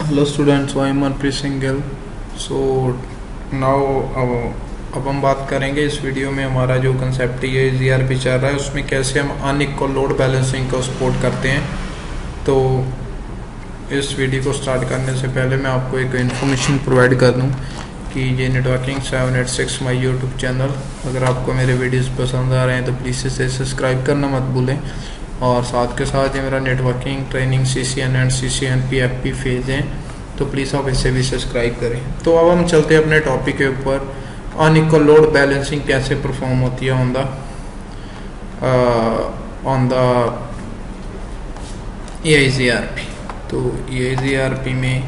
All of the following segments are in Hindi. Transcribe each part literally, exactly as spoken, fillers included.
Hello students, I am Manpreet Singh Gill. So now अब हम बात करेंगे इस वीडियो में हमारा जो कंसेप्ट ये जीआरपी चल रहा है उसमें कैसे हम अनइक्वल लोड बैलेंसिंग को सपोर्ट करते हैं। तो इस वीडियो को स्टार्ट करने से पहले मैं आपको एक इन्फॉर्मेशन प्रोवाइड कर दूं कि ये networking seven eight six my YouTube channel, अगर आपको मेरे वीडियोस पसंद आ रहे हैं तो प्लीज़ इसे सब्सक्राइब करना मत भूलें। और साथ के साथ ये मेरा networking training C C N and C C N P F P phase हैं, तो प्लीज़ आप इसे भी सब्सक्राइब करें। तो अब हम चलते हैं अपने टॉपिक के ऊपर, अनइक्वल लोड बैलेंसिंग कैसे परफॉर्म होती है on the on the E I G R P. तो E I G R P में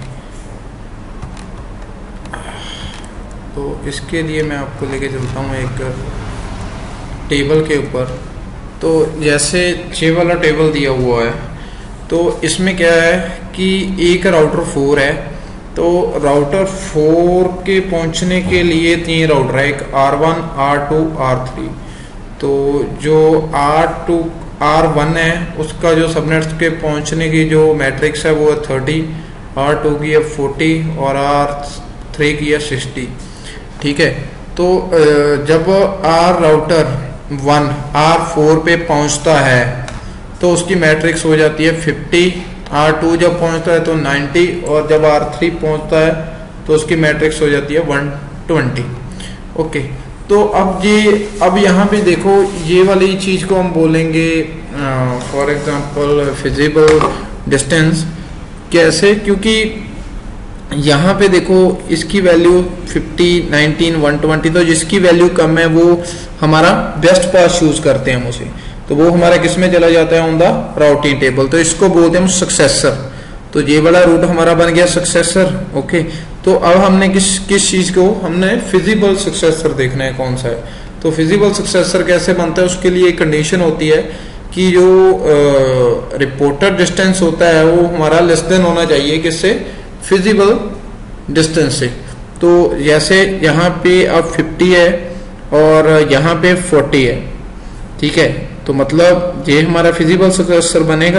तो इसके लिए मैं आपको लेके चलता हूँ एक टेबल के ऊपर। तो जैसे ये वाला टेबल दिया हुआ है, तो इसमें क्या है कि एक राउटर फोर है, तो राउटर फोर के पहुंचने के लिए तीन राउटर है, एक R one R two R three. तो जो आर टू आर वन है उसका जो सबनेट्स के पहुंचने की जो मैट्रिक्स है वो है थर्टी, आर टू की है फोर्टी और आर थ्री की है सिक्सटी। ठीक है, तो जब R router one R four पे पहुंचता है तो उसकी मैट्रिक्स हो जाती है फिफ्टी, आर टू जब पहुंचता है तो नाइंटी और जब आर थ्री पहुंचता है तो उसकी मैट्रिक्स हो जाती है वन ट्वेंटी। ओके, तो अब ये अब यहाँ पे देखो ये वाली चीज को हम बोलेंगे फॉर एग्जांपल फिजिबल डिस्टेंस। कैसे? क्योंकि यहाँ पे देखो इसकी value fifty, nineteen, one twenty, तो जिसकी वैल्यू कम है वो हमारा बेस्ट पाथ चूज करते हैं हम उसे, तो वो हमारा किस में चला जाता है ऑन द राउटिंग टेबल। तो इसको बोलते हैं हम सक्सेसर। तो ये वाला रूट हमारा बन गया सक्सेसर। ओके, तो अब हमने किस किस चीज को हमने फिजिबल सक्सेसर देखना है कौन सा है। तो फिजिबल सक्सेसर कैसे बनता है, उसके लिए एक कंडीशन होती है कि जो रिपोर्टेड डिस्टेंस होता है वो हमारा लेस देन होना चाहिए किससे, फिजिबल डिस्टेंस से। तो जैसे यहाँ पे अब फिफ्टी है और यहाँ पे फोर्टी है, ठीक है, तो मतलब ये हमारा फिजिबल सक्सेसर बनेगा।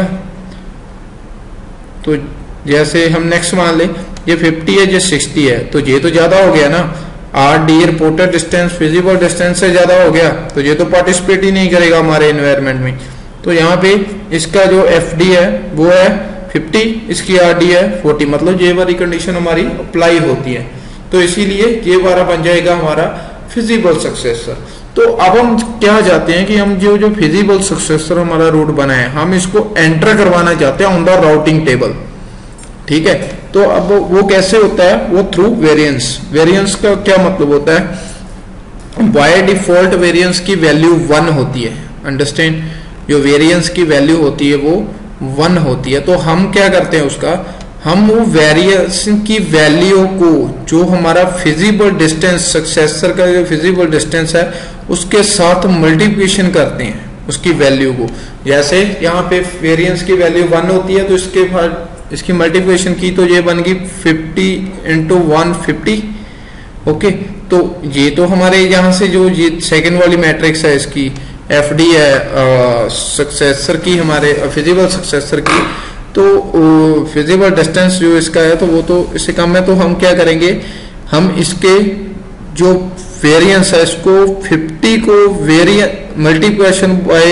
तो जैसे हम नेक्स्ट मान ले ये फिफ्टी है, ये सिक्सटी है, तो ये तो ज्यादा हो गया ना, R D reported distance feasible distance से ज्यादा हो गया, तो ये तो पार्टिसिपेट ही नहीं करेगा हमारे एनवायरमेंट में। तो यहाँ पे इसका जो एफ डी है वो है फिफ्टी, इसकी आर डी है फोर्टी, मतलब ये वाली कंडीशन हमारी अप्लाई होती है। तो इसीलिए ये वाला बन जाएगा हमारा फिजिबल सक्सेसर। तो अब हम क्या चाहते हैं कि हम जो जो फिजिबल सक्सेसर हमारा रूट बना है हम इसको एंटर करवाना चाहते हैं ऑन द राउटिंग टेबल। ठीक है, तो अब वो कैसे होता है, वो थ्रू वेरिएंस। वेरिएंस का क्या मतलब होता है, बाय डिफॉल्ट वेरिएंस की वैल्यू वन होती है। अंडरस्टैंड, जो वेरिएंस की वैल्यू होती है वो वन होती है। तो हम क्या करते हैं उसका, हम वो वेरिएंस की वैल्यू को जो हमारा फिजिबल डिस्टेंस सक्सेसर का जो फिजिबल डिस्टेंस है उसके साथ मल्टीप्लिकेशन करते हैं उसकी वैल्यू को। जैसे यहाँ पे वेरिएंस की वैल्यू वन होती है तो इसके बाद इसकी मल्टीप्लिकेशन की तो ये बन गई fifty into one fifty. Okay, तो ये तो हमारे यहाँ से जो ये सेकेंड वाली मैट्रिक्स है इसकी एफ डी है सक्सेसर की, हमारे फिजिबल सक्सेसर की, तो फिजिबल डिस्टेंस जो इसका है तो वो तो इससे कम है। तो हम क्या करेंगे, हम इसके जो वेरिएंस है इसको फिफ्टी को वेरिएंस मल्टीप्लिकेशन बाय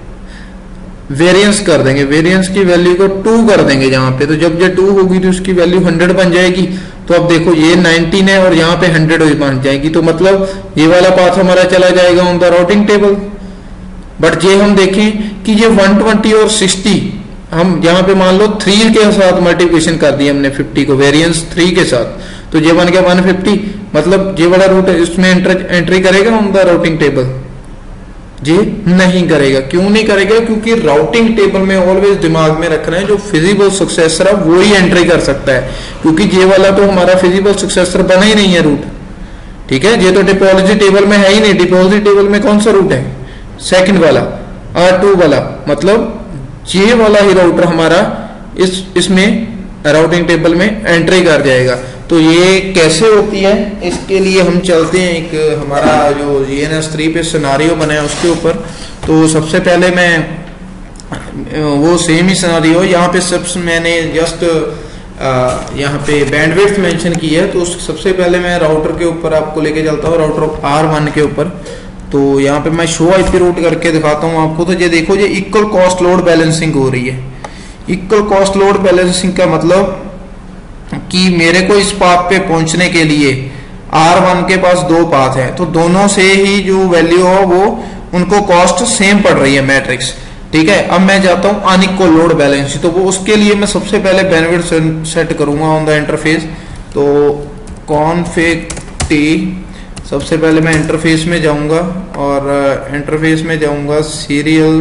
वेरिएंस कर देंगे, वेरिएंस की वैल्यू को टू कर देंगे जहां पे। तो जब ये टू होगी तो उसकी वैल्यू हंड्रेड बन जाएगी। तो अब देखो ये नाइनटीन है और यहाँ पे हंड्रेड बन जाएगी, तो मतलब ये वाला पाथ हमारा चला जाएगा on the routing table. But ये हम देखें कि ये वन ट्वेंटी और सिक्सटी हम यहाँ पे मान लो थ्री के साथ मल्टीप्लिकेशन कर दिया हमने फिफ्टी को वेरिएंस थ्री के साथ, तो ये बन गया वन फिफ्टी। मतलब ये वाला रूट इसमें एंटर, एंट्री करेगा ऑन द राउटिंग टेबल? जी नहीं करेगा। क्यों नहीं करेगा? क्योंकि राउटिंग टेबल में ऑलवेज दिमाग में रखना है जो फिजिबल सक्सेसर है वो ही एंट्री कर सकता है, क्योंकि ये वाला तो हमारा फिजिबल सक्सेसर बना ही नहीं है रूट। ठीक है, ये तो टोपोलॉजी टेबल में है ही नहीं। टोपोलॉजी टेबल में कौन सा रूट है, सेकंड वाला आर टू वाला, मतलब ये वाला ही राउटर हमारा इस इसमें राउटिंग टेबल में एंट्री कर जाएगा। तो ये कैसे होती है, इसके लिए हम चलते हैं एक हमारा जो जी एन एस थ्री पे सिनारियो बना है उसके ऊपर। तो सबसे पहले मैं वो सेम ही सिनारियो, यहाँ पे सब मैंने जस्ट यहाँ पे बैंडविड्थ मेंशन की है। तो सबसे पहले मैं राउटर के ऊपर आपको लेके चलता हूँ, राउटर आर वन के ऊपर। तो यहाँ पे मैं शो आईपी रूट करके दिखाता हूँ आपको। तो ये देखो, ये इक्वल कॉस्ट लोड बैलेंसिंग हो रही है। इक्वल कॉस्ट लोड बैलेंसिंग का मतलब कि मेरे को इस पाथ पे पहुंचने के लिए आर वन के पास दो पाथ है, तो दोनों से ही जो वैल्यू हो वो उनको कॉस्ट सेम पड़ रही है मैट्रिक्स, ठीक है। अब मैं जाता हूँ अनइक्वल लोड बैलेंसिंग। तो वो उसके लिए मैं सबसे पहले बैंडविड्थ सेट करूंगा ऑन द इंटरफेस। तो कॉन्फिग टी, सबसे पहले मैं इंटरफेस में जाऊंगा और इंटरफेस में जाऊंगा serial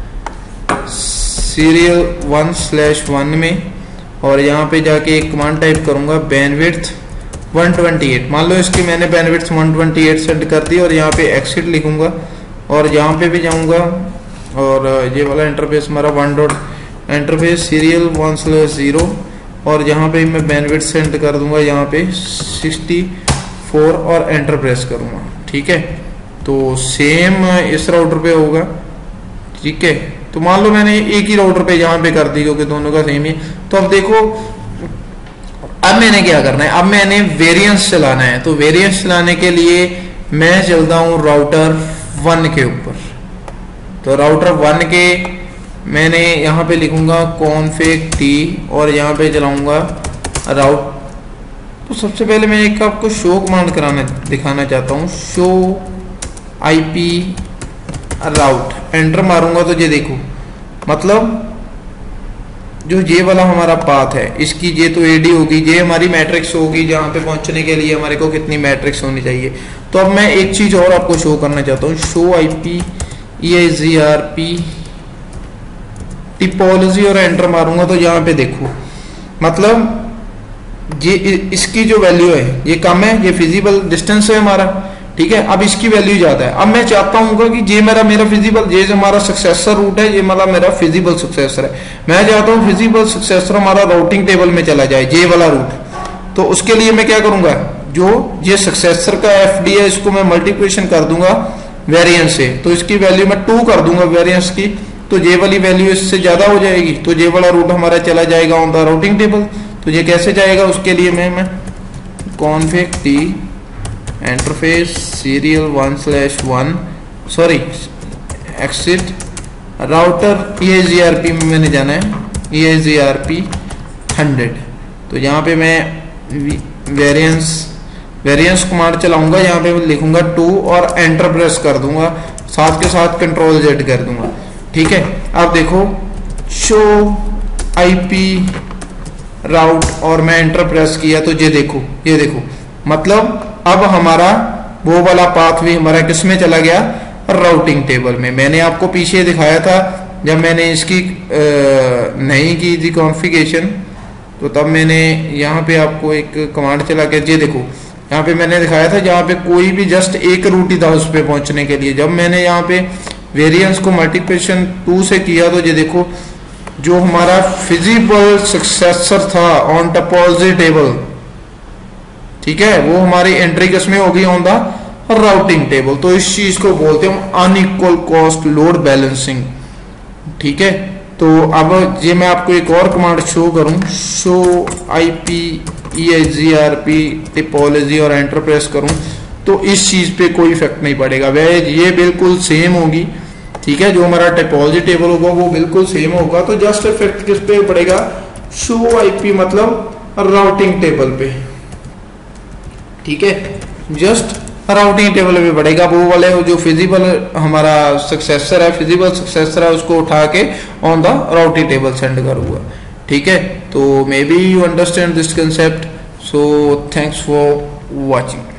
serial one slash one में, और यहाँ पे जाके एक कमांड टाइप करूंगा बैंडविड्थ वन ट्वेंटी एट। मान लो इसकी मैंने bandwidth one twenty eight set कर दी, और यहाँ पे एक्सिट लिखूंगा और यहाँ पे भी जाऊंगा, और ये वाला इंटरफेस हमारा one dot interface serial one slash zero, और यहाँ पे मैं बैंडविड्थ सेट कर दूंगा यहाँ पे सिक्सटी फोर और एंटर प्रेस करूंगा, ठीक है। तो सेम इस राउटर पे होगा, ठीक है। तो मान लो मैंने एक ही राउटर पे यहाँ पे कर दी क्योंकि दोनों का सेम ही। तो अब देखो, अब मैंने क्या करना है, अब मैंने वेरिएंस चलाना है। तो वेरिएंस चलाने के लिए मैं चलता हूँ राउटर वन के ऊपर। तो राउटर वन के मैंने यहाँ पे लिखूंगा कॉन्फिग टी, और यहाँ पे चलाऊंगा राउट। तो सबसे पहले मैं एक आपको शो कमांड कराना दिखाना चाहता हूँ, शो आईपी राउट। एंटर मारूंगा तो ये देखो, मतलब जो ये वाला हमारा पाथ है इसकी ये तो एडी होगी, ये हमारी मैट्रिक्स होगी जहां पे पहुंचने के लिए हमारे को कितनी मैट्रिक्स होनी चाहिए। तो अब मैं एक चीज और आपको शो करना चाहता हूँ, शो आईपी ईआईजीआरपी टिपोलॉजी, और एंटर मारूंगा तो यहाँ पे देखो, मतलब ये इसकी जो वैल्यू है ये कम है, ये फिजिबल डिस्टेंस है हमारा, ठीक है। अब इसकी वैल्यू ज्यादा है। अब मैं चाहता हूँ कि ये मेरा मेरा फिजिबल, ये जो हमारा सक्सेसर रूट है ये मतलब मेरा फिजिबल सक्सेसर है। मैं चाहता हूँ फिजिबल सक्सेसर हमारा राउटिंग टेबल में चला जाए, ये वाला रूट। तो उसके लिए मैं क्या करूंगा, जो ये सक्सेसर का एफ डी है इसको मैं मल्टीप्लिकेशन कर दूंगा वेरिएंस से। तो इसकी वैल्यू मैं टू कर दूंगा वेरिएंस की, तो ये वाली वैल्यू इससे ज्यादा हो जाएगी। तो ये वाला रूट हमारा चला जाएगा ऑन द राउटिंग टेबल। तो ये कैसे जाएगा, उसके लिए मैं मैं config T interface serial one slash one sorry exit router EIGRP में मैंने जाना है ईआईजीआरपी हंड्रेड। तो यहाँ पे मैं वेरिएंस वेरिएंस कमांड चलाऊंगा, यहाँ पे लिखूंगा टू और एंटर प्रेस कर दूंगा, साथ के साथ कंट्रोल जेड कर दूंगा, ठीक है। अब देखो शो आईपी राउट, और मैं एंटर प्रेस किया तो ये देखो ये देखो मतलब अब हमारा वो वाला पाथ भी हमारा किस में चला गया, राउटिंग टेबल में। मैंने आपको पीछे दिखाया था जब मैंने इसकी आ, नहीं की थी कॉन्फ़िगरेशन, तो तब मैंने यहाँ पे आपको एक कमांड चला के, ये देखो यहाँ पे मैंने दिखाया था जहाँ पे कोई भी जस्ट एक रूट ही था उस पे पहुंचने के लिए। जब मैंने यहाँ पे वेरिएंस को मल्टीप्लिकेशन टू से किया तो ये देखो जो हमारा फिजिबल सक्सेसर था ऑन टोपोलॉजी टेबल, ठीक है, वो हमारी एंट्री किसमें होगी, ऑन द राउटिंग टेबल। तो इस चीज को बोलते हैं अनइक्वल कॉस्ट लोड बैलेंसिंग, ठीक है। तो अब ये मैं आपको एक और कमांड शो करूं, शो आईपी ईआईजीआरपी टिपोलॉजी, और एंटर प्रेस करूं तो इस चीज पे कोई इफेक्ट नहीं पड़ेगा, वह ये बिल्कुल सेम होगी, ठीक है। जो हमारा टिपोलॉजी टेबल होगा वो बिल्कुल सेम होगा। तो जस्ट इफेक्ट किस पे पड़ेगा, शो आईपी मतलब राउटिंग टेबल पे, ठीक है, जस्ट राउटिंग टेबल पे पड़ेगा। वो वाले जो फिजिबल हमारा सक्सेसर है फिजिबल सक्सेसर है उसको उठा के on the routing table send करूंगा, ठीक है। तो may be you understand this concept, so thanks for watching.